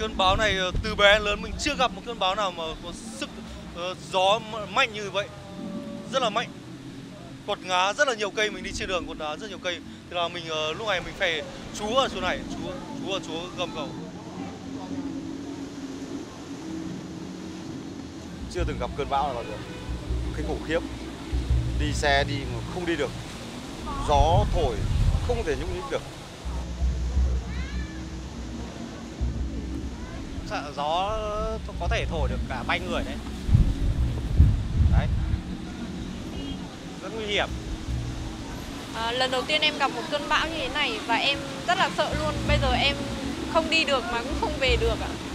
Cơn bão này từ bé đến lớn mình chưa gặp một cơn bão nào mà có sức gió mạnh như vậy. Rất là mạnh. Quật ngã rất là nhiều cây, mình đi trên đường quật ngã rất nhiều cây. Thì là mình lúc này mình phải trú ở chỗ này, trú ở chỗ gầm cầu. Chưa từng gặp cơn bão nào bao giờ. Kinh khủng khiếp. Đi xe đi mà không đi được. Gió thổi không thể nhúc nhích được. Gió có thể thổi được cả bay người đấy. Đấy. Rất nguy hiểm. Lần đầu tiên em gặp một cơn bão như thế này và em rất là sợ luôn. Bây giờ em không đi được mà cũng không về được ạ.